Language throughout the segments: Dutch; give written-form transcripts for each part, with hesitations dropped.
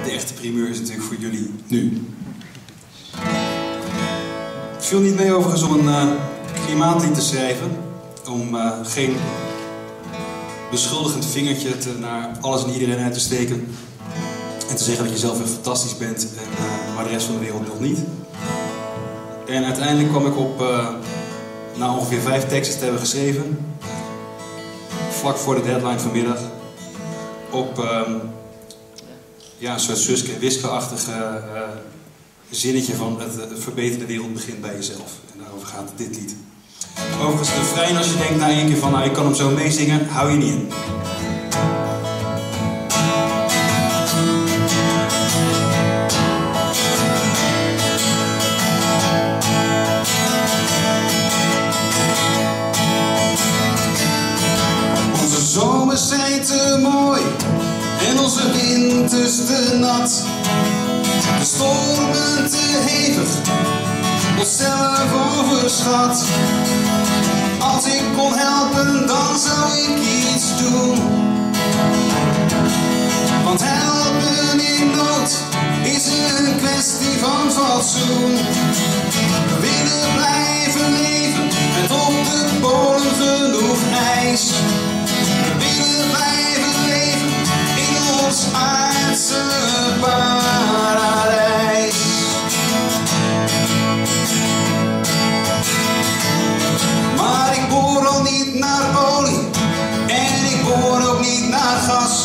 de echte primeur is natuurlijk voor jullie nu. Het viel niet mee overigens om een klimaatlied te schrijven. Om geen beschuldigend vingertje naar alles en iedereen uit te steken. En te zeggen dat je zelf echt fantastisch bent, maar de rest van de wereld nog niet. En uiteindelijk kwam ik op, na ongeveer 5 teksten te hebben geschreven, vlak voor de deadline vanmiddag, op ja, een soort Suske en Wiske-achtige zinnetje van het verbeterde wereld begint bij jezelf. En daarover gaat dit lied. Overigens, de refrein, als je denkt na 1 keer van, nou, ik kan hem zo meezingen, hou je niet in. Onze zomers zijn te mooi en onze winters te nat. De stormen te hevig, onszelf overschat. Als ik kon helpen, dan zou ik iets doen. Want helpen in nood is een kwestie van fatsoen. We willen blijven leven met op de polen genoeg ijs. We willen blijven leven in ons aardse paradijs. Maar ik boor al niet naar olie en ik boor ook niet naar gas.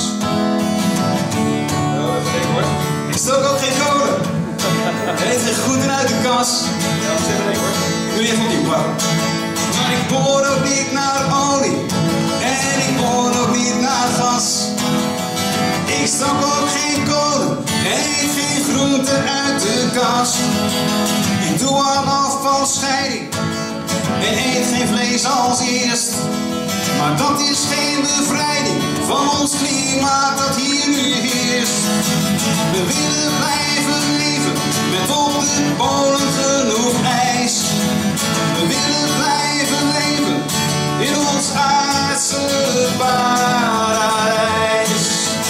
Ik stook ook geen kolen. Er heeft geen groenten uit de kas. Ik doe die even opnieuw, wauw. Maar ik boor ook niet naar olie en ik boor ook niet naar gas. Ik stok ook geen kolen en eet geen groenten uit de kas. Ik doe aan afvalscheiding en eet geen vlees als eerst. Maar dat is geen bevrijding van ons klimaat dat hier nu heerst. We willen blijven leven met op de polen genoeg ijs. We willen blijven leven in ons aardse paradijs.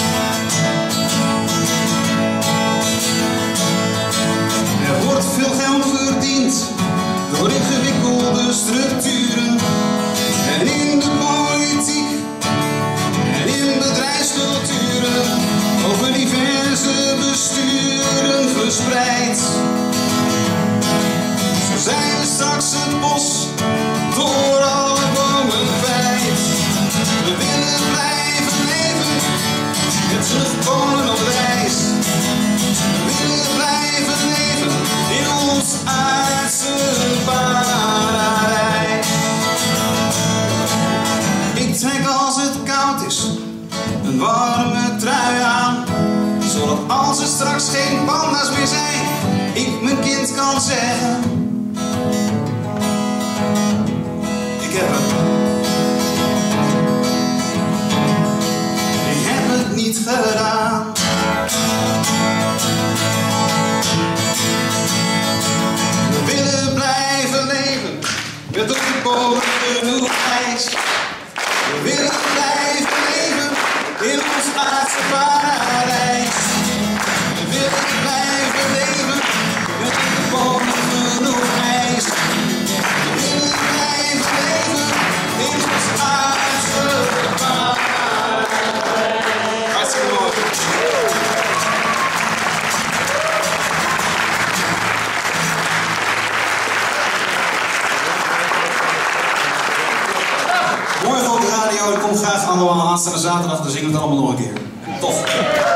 Er wordt veel geld verdiend door ingewikkelde structuren. En in de politiek en in bedrijfsculturen over diverse besturen verspreid. Zo zijn we straks het bos door alle bomen kwijt. We willen blijven leven met terugkomen op reis. We willen blijven leven in ons aardse paradijs. Ik trek als het koud is een warme trui aan, zodat als er straks geen panda's meer zijn, ik mijn kind kan zeggen: ik heb het. Ik heb het niet gedaan. We willen blijven leven met op de polen genoeg ijs. We willen blijven leven in ons aardse paradijs. We willen blijven leven met op de polen genoeg ijs. We willen blijven leven in ons aardse paradijs. Hartstikke mooi. Morgen op de radio, ik kom graag allemaal aanstaande zaterdag, dan zingen we het allemaal nog een keer. Tof!